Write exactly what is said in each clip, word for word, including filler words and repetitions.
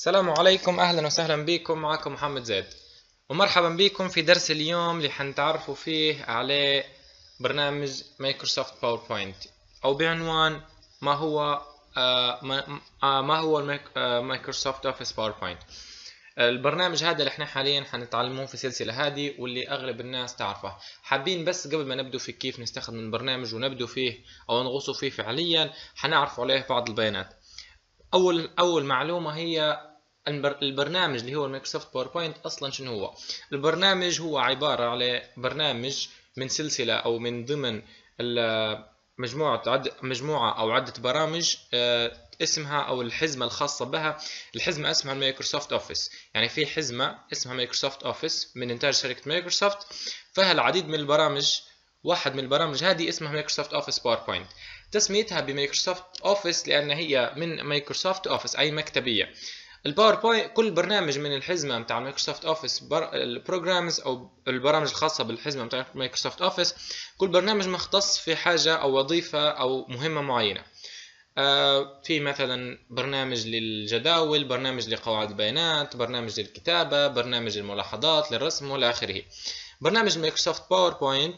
السلام عليكم، أهلا وسهلا بكم. معكم محمد زيد، ومرحبا بكم في درس اليوم اللي حنتعرفوا فيه على برنامج مايكروسوفت باوربوينت، أو بعنوان ما هو آه ما, آه ما هو الميك آه مايكروسوفت اوفيس باوربوينت. البرنامج هذا اللي احنا حاليا حنتعلموه في السلسلة هذه واللي أغلب الناس تعرفه. حابين بس قبل ما نبدو في كيف نستخدم البرنامج ونبدو فيه أو نغوصوا فيه فعليا حنعرف عليه بعض البيانات. أول أول معلومة هي البرنامج اللي هو المايكروسوفت باوربوينت. اصلا شنو هو البرنامج؟ هو عبارة على برنامج من سلسلة او من ضمن مجموعة عد مجموعة او عدة برامج اسمها او الحزمة الخاصة بها. الحزمة اسمها مايكروسوفت اوفيس، يعني في حزمة اسمها مايكروسوفت اوفيس من انتاج شركة مايكروسوفت، فيها العديد من البرامج. واحد من البرامج هذه اسمها مايكروسوفت اوفيس باوربوينت. تسميتها بمايكروسوفت اوفيس لان هي من مايكروسوفت اوفيس اي مكتبية. الباوربوينت كل برنامج من الحزمه بتاع مايكروسوفت اوفيس البروجرامز او البرامج الخاصه بالحزمه بتاع مايكروسوفت اوفيس، كل برنامج مختص في حاجه او وظيفه او مهمه معينه. آه في مثلا برنامج للجداول، برنامج لقواعد البيانات، برنامج للكتابه، برنامج للملاحظات، للرسم والى اخره. برنامج مايكروسوفت باوربوينت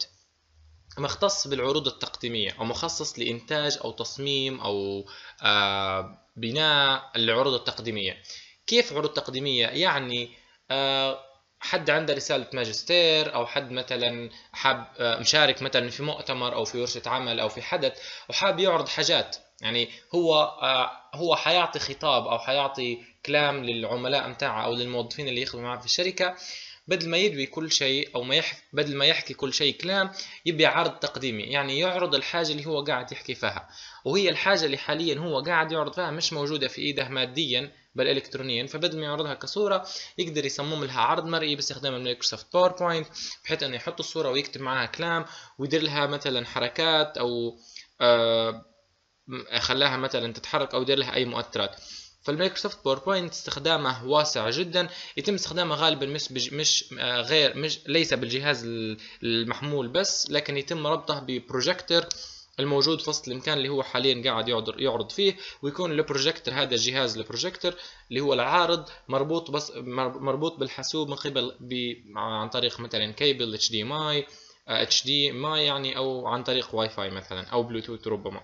مختص بالعروض التقديمية أو مخصص لإنتاج أو تصميم أو آه بناء العروض التقديمية. كيف عروض تقديمية؟ يعني آه حد عنده رسالة ماجستير، أو حد مثلا حاب آه مشارك مثلا في مؤتمر أو في ورشة عمل أو في حدث وحاب يعرض حاجات. يعني هو آه هو حيعطي خطاب أو حيعطي كلام للعملاء متاعه أو للموظفين اللي يخدموا معه في الشركة. بدل ما يدوي كل شيء او ما يحكي بدل ما يحكي كل شيء كلام، يبي عرض تقديمي، يعني يعرض الحاجه اللي هو قاعد يحكي فيها. وهي الحاجه اللي حاليا هو قاعد يعرض فيها مش موجوده في ايده ماديا بل الكترونيا، فبدل ما يعرضها كصوره يقدر يصمم لها عرض مرئي باستخدام المايكروسوفت باوربوينت، بحيث انه يحط الصوره ويكتب معها كلام ويدير لها مثلا حركات او آه خلاها مثلا تتحرك او يدير لها اي مؤثرات. فالمايكروسوفت باوربوينت استخدامه واسع جدا، يتم استخدامه غالبا مش بج... مش آه غير مش ليس بالجهاز المحمول بس، لكن يتم ربطه ببروجيكتور الموجود في وسط المكان اللي هو حاليا قاعد يعرض يعرض فيه، ويكون البروجيكتور هذا الجهاز البروجيكتور اللي هو العارض مربوط بس مربوط بالحاسوب من قبل ب... عن طريق مثلا كيبل اتش دي ام اي اتش دي ام اي يعني، او عن طريق واي فاي مثلا او بلوتوث ربما.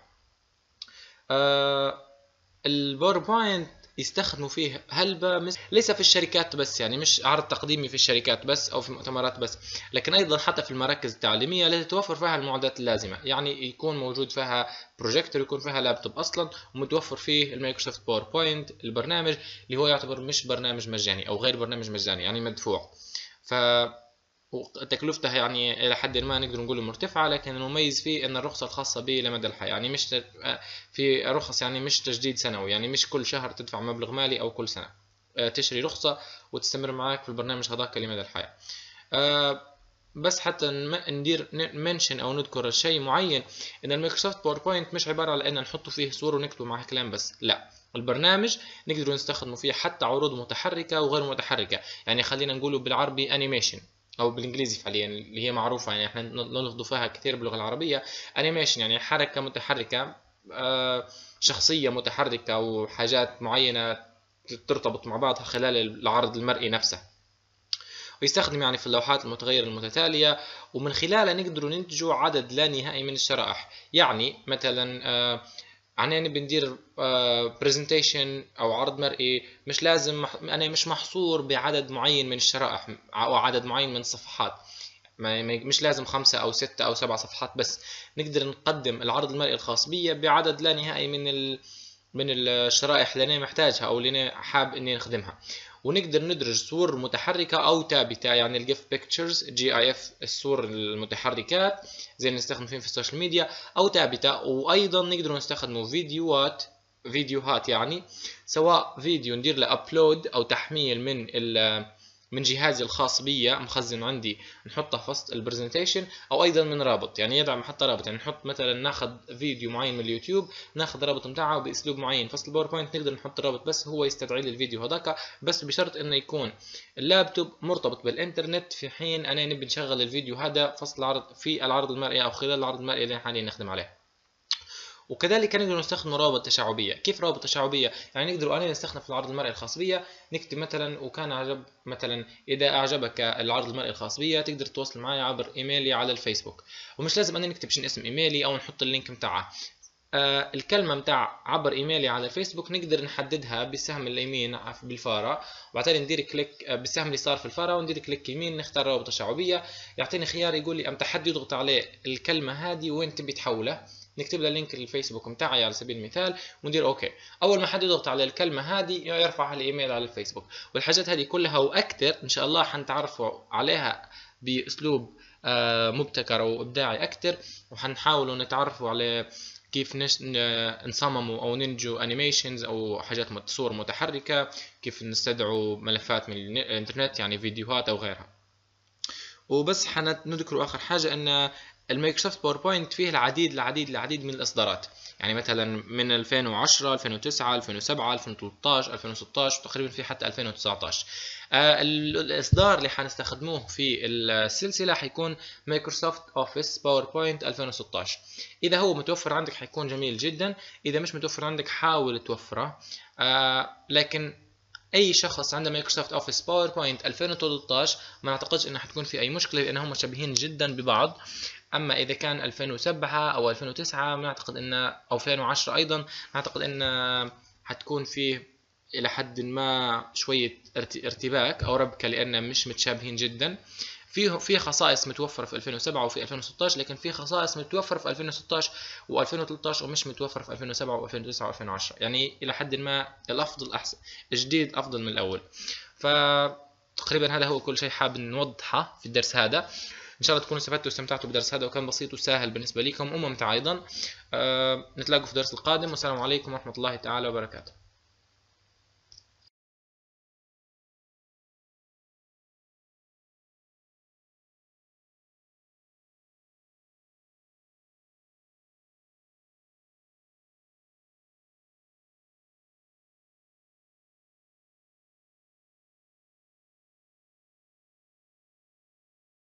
آه الباوربوينت يستخدموا فيه هلبة ليس في الشركات بس، يعني مش عرض تقديمي في الشركات بس او في المؤتمرات بس، لكن ايضا حتى في المراكز التعليميه التي توفر فيها المعدات اللازمه. يعني يكون موجود فيها بروجيكتور، يكون فيها لابتوب اصلا ومتوفر فيه المايكروسوفت باوربوينت البرنامج اللي هو يعتبر مش برنامج مجاني او غير برنامج مجاني، يعني مدفوع. ف وتكلفته يعني إلى حد ما نقدر نقول مرتفعة، لكن المميز فيه أن الرخصة الخاصة به لمدى الحياة، يعني مش في رخص، يعني مش تجديد سنوي، يعني مش كل شهر تدفع مبلغ مالي أو كل سنة تشتري رخصة وتستمر معك في البرنامج هذاك لمدى الحياة. بس حتى ندير منشن او نذكر شيء معين، ان المايكروسوفت باوربوينت مش عباره على ان نحط فيه صور ونكتب معها كلام بس، لا، البرنامج نقدر نستخدمه فيه حتى عروض متحركه وغير متحركه. يعني خلينا نقوله بالعربي انيميشن، او بالانجليزي فعليا اللي هي معروفه، يعني احنا نلفظ فيها كثير باللغه العربيه. انيميشن يعني حركه متحركه، شخصيه متحركه وحاجات معينه ترتبط مع بعضها خلال العرض المرئي نفسه. ويستخدم يعني في اللوحات المتغيرة المتتالية، ومن خلالها نقدروا ننتجوا عدد لا نهائي من الشرائح. يعني مثلا آه عنين بندير برزنتيشن او عرض مرئي، مش لازم انا مش محصور بعدد معين من الشرائح او عدد معين من الصفحات، مش لازم خمسة او ستة او سبع صفحات بس. نقدر نقدم العرض المرئي الخاص بي بعدد لا نهائي من ال من الشرائح اللي انا محتاجها او اللي انا حاب اني نخدمها. ونقدر ندرج صور متحركة او ثابتة، يعني الجيف بيكتشرز جي اي اف، الصور المتحركات زي اللي نستخدم فيه في السوشيال ميديا، او ثابتة. وايضا نقدر نستخدم فيديوهات فيديوهات يعني سواء فيديو ندير له ابلود او تحميل من من جهازي الخاص بي مخزن عندي نحطه في وسط البرزنتيشن، او ايضا من رابط، يعني يدعم حتى رابط، يعني نحط مثلا ناخذ فيديو معين من اليوتيوب ناخذ رابط متاعه باسلوب معين في وسط الباوربوينت، نقدر نحط رابط بس هو يستدعي لي الفيديو هذاك، بس بشرط انه يكون اللابتوب مرتبط بالانترنت في حين انا نبي نشغل الفيديو هذا في وسط العرض في العرض المرئي او خلال العرض المرئي اللي حاليا نخدم عليه. وكذلك نقدر نستخدم روابط تشعبيه. كيف روابط تشعبيه؟ يعني نقدر أنا نستخدم في العرض المرئي الخاص بي، نكتب مثلا وكان عجب مثلا اذا اعجبك العرض المرئي الخاص بي تقدر تتواصل معي عبر ايميلي على الفيسبوك، ومش لازم أنا نكتب شنو اسم ايميلي او نحط اللينك متاعه. آه الكلمة متاع عبر ايميلي على الفيسبوك نقدر نحددها بالسهم اليمين بالفارة، وبعدين ندير كليك آه بالسهم اليسار في الفارة وندير كليك يمين نختار روابط تشعبية، يعطيني خيار يقول لي امتى حد يضغط عليه الكلمة هذه وين تبي تحولها، نكتب له لينك الفيسبوك متاعي على سبيل المثال وندير اوكي. اول ما حد يضغط على الكلمة هذه يرفع الايميل على الفيسبوك. والحاجات هذه كلها واكثر ان شاء الله حنتعرفوا عليها باسلوب آه مبتكر وابداعي اكثر، وحنحاولوا نتعرفوا على كيف نش... نصمموا او ننتجوا انيميشنز او حاجات صور متحركه، كيف نستدعوا ملفات من الانترنت يعني فيديوهات او غيرها. وبس حنذكر اخر حاجه ان المايكروسوفت باوربوينت فيه العديد العديد العديد من الاصدارات، يعني مثلا من ألفين وعشرة ألفين وتسعة ألفين وسبعة ألفين وثلاثة عشر ألفين وستة عشر وتقريبا في حتى ألفين وتسعة عشر. آه الاصدار اللي حنستخدموه في السلسله حيكون مايكروسوفت اوفيس باوربوينت ألفين وستة عشر. اذا هو متوفر عندك حيكون جميل جدا، اذا مش متوفر عندك حاول توفره. آه لكن اي شخص عنده مايكروسوفت اوفيس باوربوينت ألفين وثلاثة عشر ما اعتقدش انه حتكون في اي مشكله لانهم مشابهين جدا ببعض. اما اذا كان ألفين وسبعة او ألفين وتسعة ما اعتقد ان او ألفين وعشرة ايضا اعتقد ان حتكون فيه الى حد ما شويه ارتباك او ربكه لان مش متشابهين جدا. فيه في خصائص متوفره في ألفين وسبعة وفي ألفين وستة عشر، لكن في خصائص متوفره في ألفين وستة عشر وألفين وثلاثة عشر ومش متوفره في ألفين وسبعة وألفين وتسعة وألفين وعشرة. يعني الى حد ما الافضل احسن، الجديد افضل من الاول. فتقريبا هذا هو كل شيء حاب نوضحه في الدرس هذا. ان شاء الله تكونوا استفدتوا واستمتعتوا بالدرس هذا وكان بسيط وسهل بالنسبه لكم وممتع ايضا. أه نتلاقوا في الدرس القادم، والسلام عليكم ورحمه الله تعالى وبركاته.